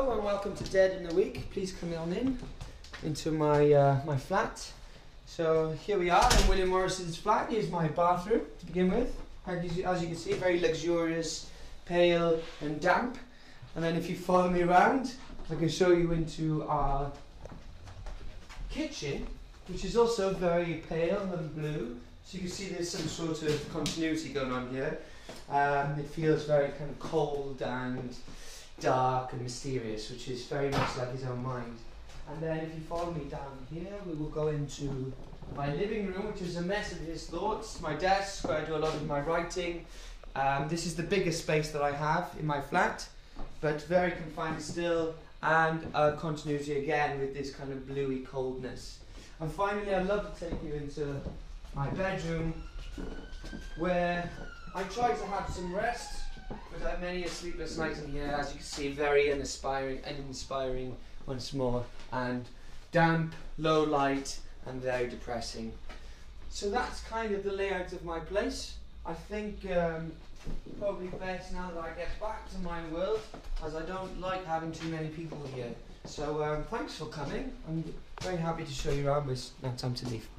Hello and welcome to Dead in the Week. Please come on into my my flat. So here we are in William Morrison's flat. Here's my bathroom to begin with. As you can see, very luxurious, pale and damp. And then if you follow me around, I can show you into our kitchen, which is also very pale and blue. So you can see there's some sort of continuity going on here. It feels very kind of cold and dark and mysterious, which is very much like his own mind. And then if you follow me down here, we will go into my living room, which is a mess of his thoughts, my desk where I do a lot of my writing. This is the biggest space that I have in my flat, but very confined still, and continuity again with this kind of bluey coldness. And finally, I'd love to take you into my bedroom, where I try to have some rest, but I have many a sleepless night in here. As you can see, very uninspiring once more, and damp, low light, and very depressing. So that's kind of the layout of my place. I think probably best now that I get back to my world, as I don't like having too many people here. So thanks for coming. I'm very happy to show you around, but it's now time to leave.